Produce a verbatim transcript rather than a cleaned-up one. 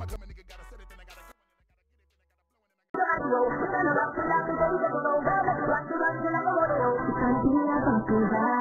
I'm a coming nigga, gotta set it, then I gotta go. Can't be a